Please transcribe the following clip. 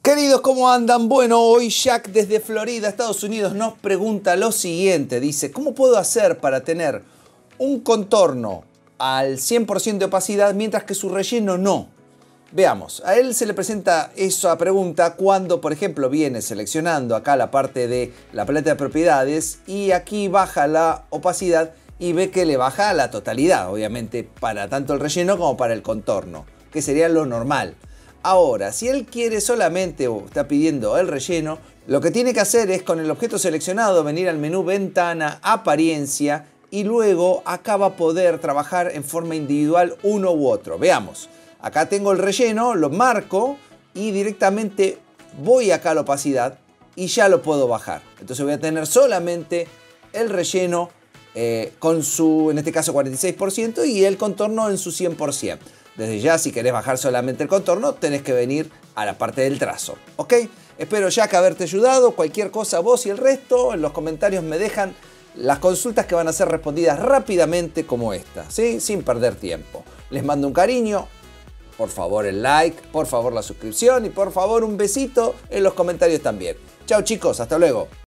Queridos, ¿cómo andan? Bueno, hoy Jack desde Florida, Estados Unidos, nos pregunta lo siguiente. Dice, ¿cómo puedo hacer para tener un contorno al 100% de opacidad mientras que su relleno no? Veamos, a él se le presenta esa pregunta cuando, por ejemplo, viene seleccionando acá la parte de la paleta de propiedades y aquí baja la opacidad y ve que le baja la totalidad, obviamente, para tanto el relleno como para el contorno, que sería lo normal. Ahora, si él quiere solamente o está pidiendo el relleno, lo que tiene que hacer es con el objeto seleccionado venir al menú Ventana, Apariencia y luego acá va a poder trabajar en forma individual uno u otro. Veamos, acá tengo el relleno, lo marco y directamente voy acá a la opacidad y ya lo puedo bajar. Entonces voy a tener solamente el relleno con su, en este caso 46% y el contorno en su 100%. Desde ya, si querés bajar solamente el contorno, tenés que venir a la parte del trazo, ¿ok? Espero, Jack, haberte ayudado. Cualquier cosa, vos y el resto, en los comentarios me dejan las consultas que van a ser respondidas rápidamente como esta, ¿sí? Sin perder tiempo. Les mando un cariño. Por favor, el like, por favor, la suscripción y por favor, un besito en los comentarios también. Chao, chicos. Hasta luego.